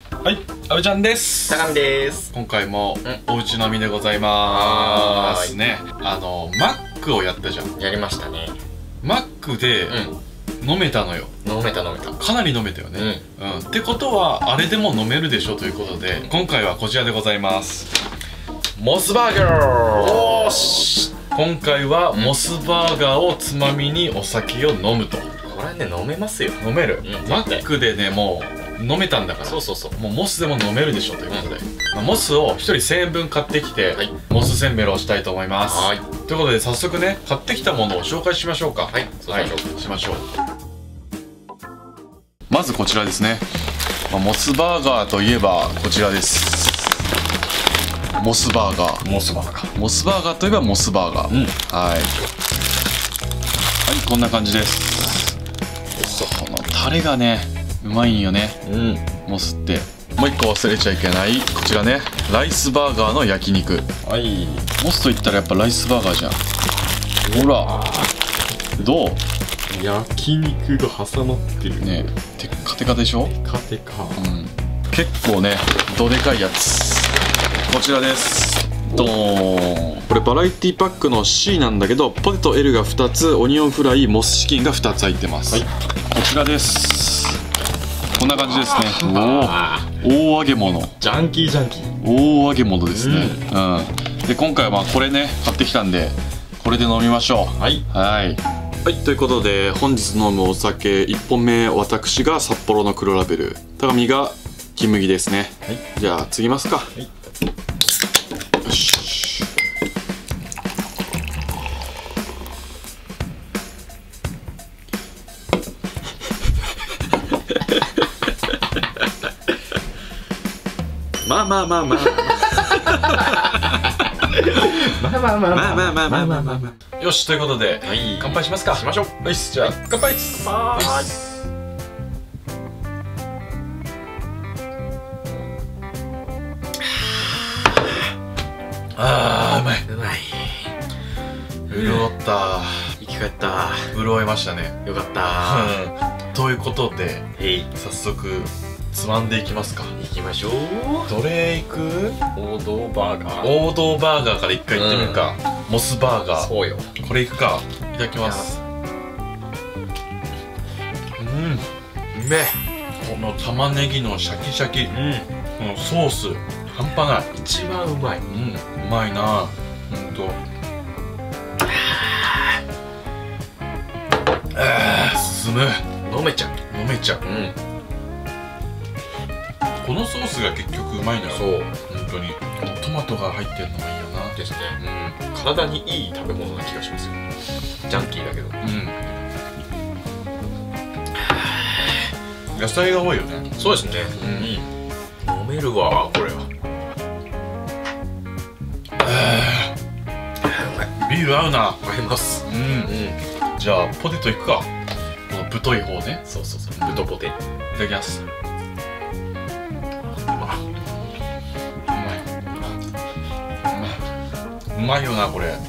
はい、あべちゃんです。 高見です。 今回もおうち飲みでございますね。マックをやったじゃん。 やりましたね。 マックで飲めたのよ。 飲めた。 かなり飲めたよね。ってことはあれでも飲めるでしょということで、今回はこちらでございます。モスバーガー。おーし。今回はモスバーガーをつまみにお酒を飲むと。 これね、飲めますよ。 飲める。マックでね、もう飲めたんだから。そうもうモスでも飲めるでしょということで、モスを1人1000円分買ってきて、モスせんべろをしたいと思います。ということで早速ね、買ってきたものを紹介しましょうか。はい、しましょう。まずこちらですね。モスバーガーといえばこちらです。モスバーガー。モスバーガーといえばモスバーガー。はい、こんな感じです。このタレがね、うまいんよね。モスって。もう一個忘れちゃいけない、こちらね、ライスバーガーの焼肉。モスといったらやっぱライスバーガーじゃん。ほら、どう？ 焼肉が挟まってるね。テッカテカでしょ。 テカ。 結構ね、どでかいやつ。こちらです。ドーン。これバラエティパックの C なんだけど、ポテト L が2つ、オニオンフライ、モスチキンが2つ入ってます。こちらです。こんな感じですね。大揚げ物。 ジャンキー。 大揚げ物ですね。で、今回はこれね、買ってきたんで、これで飲みましょう。はい、ということで本日飲むお酒1本目、私が札幌の黒ラベル、高見が金麦ですね。じゃあ次ますか。よし。まあよし、ということで乾杯しますか。しましょう。じゃあ乾杯。うまい。潤った。 生き返った。 潤いましたね。 よかった。 ということで早速つまんでいきますか。 行きましょう。 どれいく？ 王道バーガー。 王道バーガーから一回いってみるか。モスバーガー。 そうよ。 これいくか。いただきます。 うめえ。 この玉ねぎのシャキシャキ。このソース半端ない。 一番うまい。 うまいな。進む。 飲めちゃう。 このソースが結局うまいのよ。そう、本当にトマトが入ってるのがいいよな。 ですね。体にいい食べ物な気がしますよ。ジャンキーだけど。 野菜が多いよね。 そうですね。飲めるわこれは。 ビール合うな。 合います。 じゃあポテトいくか。この太い方ね。 そう太ポテ。いただきます。うまいよなこれ。 う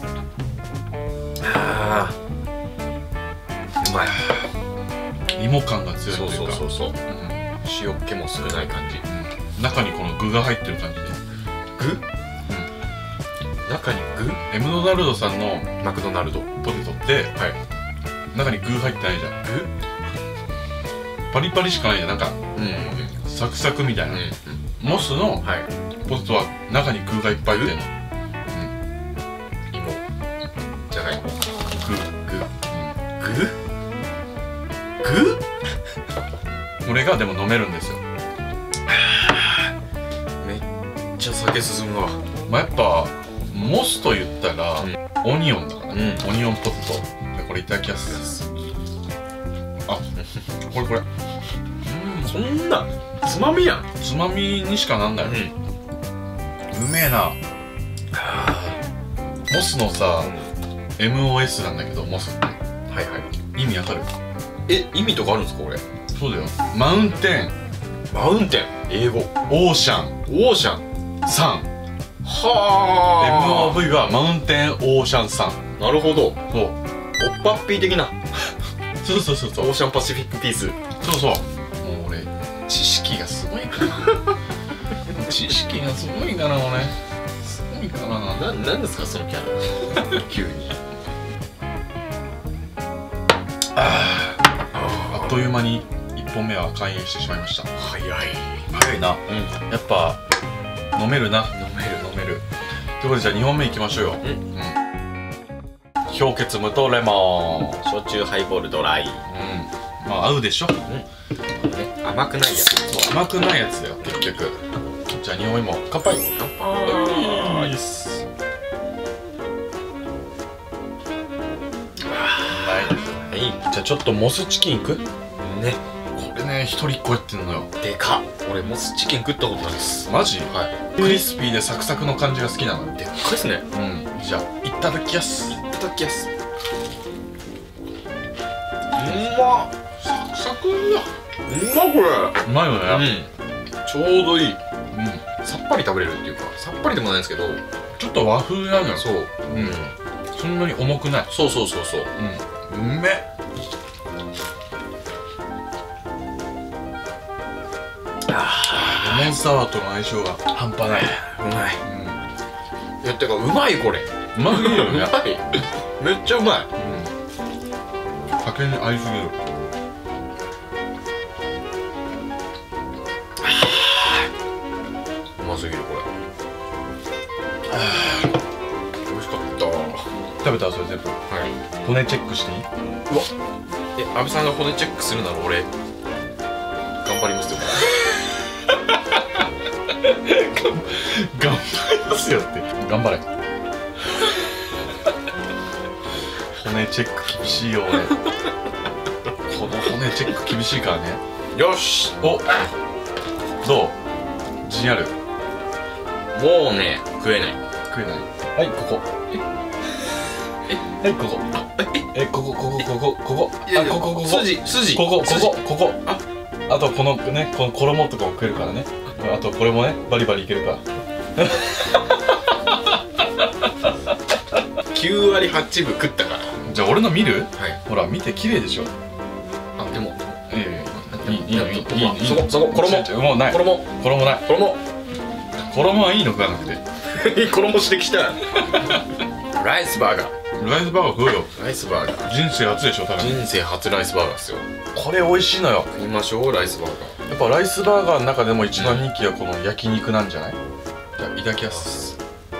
まい。 芋感が強いというか。 塩っ気も少ない感じ。 中にこの具が入ってる感じで。 具？中に具？ エムドナルドさんのマクドナルドポテトって中に具入ってないじゃん。 具？ パリパリしかないじゃん。なんかサクサクみたいな。モスのポテトは中に具がいっぱい入ってるの。 芋じゃがいも。具？ これがでも飲めるんですよ。 めっちゃ酒進むわ。 やっぱモスと言ったらオニオンだからね。オニオンポテト。これいただきます。これそんなつまみやん。 つまみにしかなんない。うめえな。モスのさ、MOS なんだけど、モスって意味わかる？ 意味とかあるんですかこれ？ そうだよ。マウンテン。英語。オーシャンさん。MOV はマウンテンオーシャンさん。 なるほど。 そう。 おっぱっぴー的な。 そうオーシャンパシフィックピース。 そう。もう俺知識がすごいから知識がすごいんだな俺。すごいかな。 なんですかそのキャラ急に。 あっという間に1本目は完飲してしまいました。 早いな、やっぱ飲めるな。飲める。ということでじゃあ2本目いきましょうよ。氷結無糖レモン、 焼酎ハイボールドライ。 まあ合うでしょ。 甘くないやつ。 そう、甘くないやつだよ結局。じゃあ2本目も乾杯。ナイス。じゃあちょっとモスチキンいくね。これね、1人1個やってんのよ。 でかっ。俺モスチキン食ったことないです。 マジ？ はい。 クリスピーでサクサクの感じが好きなのよ。 でっかいっすね。 じゃあいただきやす。 いただきやす。うまっ。サクサクだ。 これ。 うまいよね。 ちょうどいい。さっぱり食べれるっていうか、さっぱりでもないんですけど、 ちょっと和風なのよ。 そう。 そんなに重くない。 そう。 うめっ。レモンサワーとの相性が半端ない。 うまい。いや、てかうまいこれ。 うまいよね。 めっちゃうまい。 酒に合いすぎる。 うますぎるこれ。美味しかった。 食べた？それ全部。骨チェックしていい？うわ。 安部さんが骨チェックするなら俺頑張りますよ。 頑張りますよって。頑張れ。骨チェック厳しいよ俺。この骨チェック厳しいからね。 よし。 お、どう？自信ある？ もうね、食えない。 食えない。はい、ここ。はい、ここ。ここ。 筋。 ここ。あとこのね、この衣とかも食えるからね。あとこれもね、バリバリいけるから。 9割8分食ったから。 じゃあ俺の見る？ はい。 ほら見て綺麗でしょ。 あ、でもいい。 そこ衣。 もうない。衣ない。衣はいいの食わなくて。 衣指摘したライスバーガー。 ライスバーガー食うよ。 ライスバーガー人生初でしょ、多分。 人生初ライスバーガーですよ。 これ美味しいのよ。 食いましょう、ライスバーガー。 やっぱライスバーガーの中でも一番人気はこの焼肉なんじゃない？じゃあいただきます。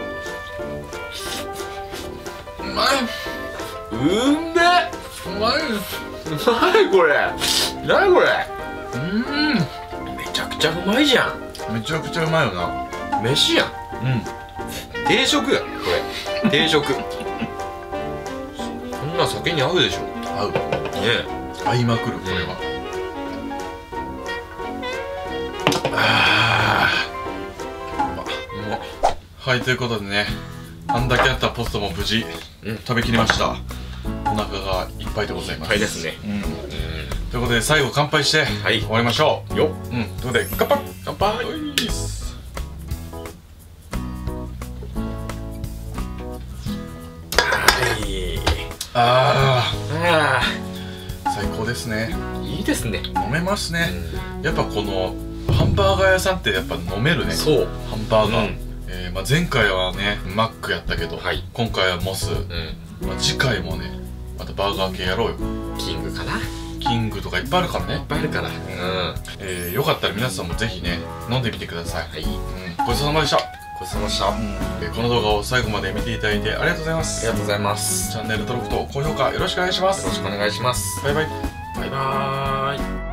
うまい。 うまいこれ。何これ。めちゃくちゃうまいじゃん。 めちゃくちゃうまいよな。 飯やん。定食やこれ。定食。こんな酒に合うでしょ。 合うね。合いまくるこれは。はい、ということでね、あんだけあったポストも無事食べきりました。お腹がいっぱいでございます。 いっぱいですね。 ということで最後乾杯して終わりましょう。よ。ということで乾杯。 乾杯。 最高ですね。 いいですね。 飲めますね。やっぱこのハンバーガー屋さんってやっぱ飲めるね。 そう。 ハンバーガー。前回はねマックやったけど、今回はモス。次回もねまたバーガー系やろうよ。 キングかな。 キングとかいっぱいあるからね。 いっぱいあるから。 よかったら皆さんもぜひね飲んでみてください。ごちそうさまでした。 ごちそうさまでした。 この動画を最後まで見ていただいてありがとうございます。 ありがとうございます。 チャンネル登録と高評価よろしくお願いします。 よろしくお願いします。 バイバイ。 バイバーイ。